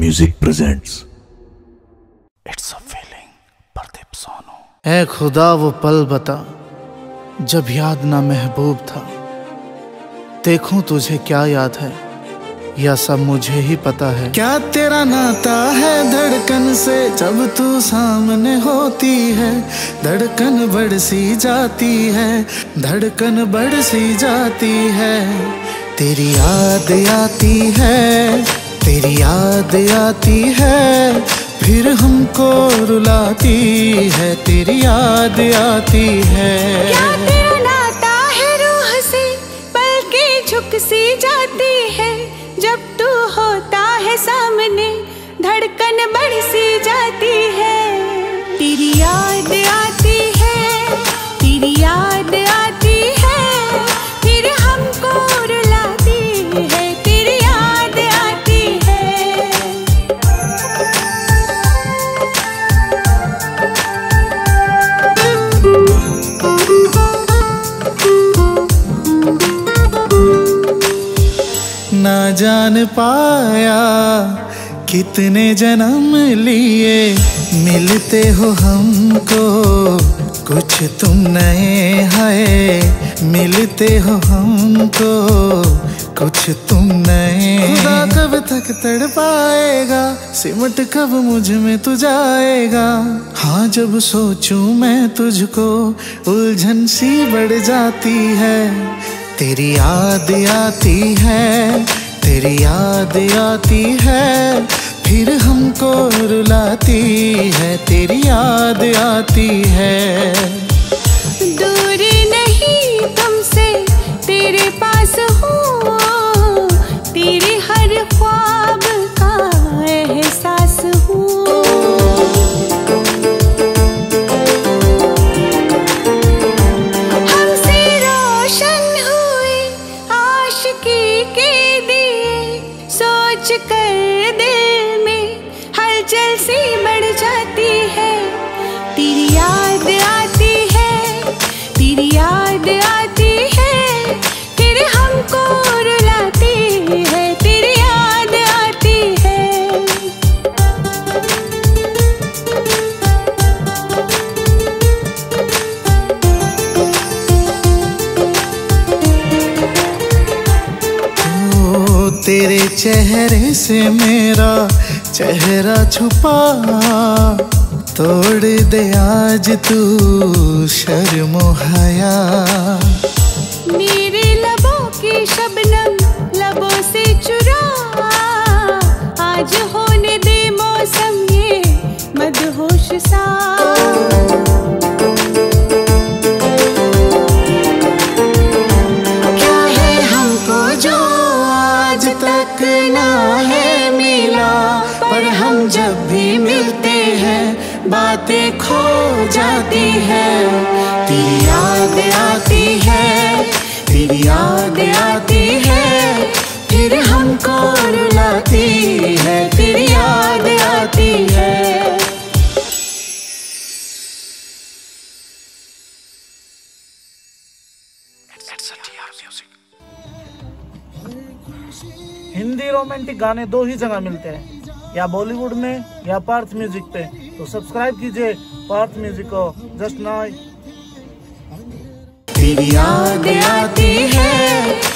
Music presents it's a feeling Pradeep Sonu. ऐ खुदा वो पल बता जब याद ना महबूब था, देखूं तुझे क्या याद है या सब मुझे ही पता है। क्या तेरा नाता है धड़कन से, जब तू सामने होती है धड़कन बढ़ सी जाती है, धड़कन बढ़ सी जाती है। तेरी याद आती है, तेरी याद आती है, फिर हमको रुलाती है, तेरी याद आती है। क्या तेरा नाता है रूह से, पलके झुक सी जाती है, जब तू होता है सामने धड़कन बढ़ सी जाती है। तेरी याद आती है, तेरी याद आती है, फिर हमको रुलाती है, तेरी याद आती है। ना जान पाया कितने जन्म लिए, मिलते हो हमको कुछ तुम नए हैं, मिलते हो हमको कुछ तुम नए। खुदा कब तक तड़ पाएगा, सिमट कब मुझ में तू जाएगा। हाँ जब सोचूं मैं तुझको उलझन सी बढ़ जाती है। तेरी याद आती है, तेरी याद आती है, फिर हमको रुलाती है, तेरी याद आती है। दूरी नहीं तुमसे तेरे पास हूँ, तेरे हर ख्वाब का एहसास हूँ। हमसे रोशन हुए आशिकी के दिए, सोच कर दिल में हलचल सी बढ़ जाती है। तेरी याद आती है, तेरी याद आती है, फिर हमको रुलाती है, तेरी याद आती है। ओ तेरे चेहरे से मेरा चेहरा छुपा, तोड़ दे आज तू शर्मो हया। मेरे लबों की शबनम लबों से चुरा, आज होने दे मौसम ये मदहोश सा। क्या है हमको जो आज तक ना है मिला, पर हम जब भी मिलते हैं बातें खो जाती है। तेरी याद आती है, तेरी याद आती है, फिर हमको रुलाती है, तेरी याद आती है। हिंदी रोमांटिक गाने दो ही जगह मिलते हैं, या बॉलीवुड में या पार्थ म्यूजिक पे। तो सब्सक्राइब कीजिए पार्थ म्यूजिक को जस्ट नाउ। तेरी याद आती है,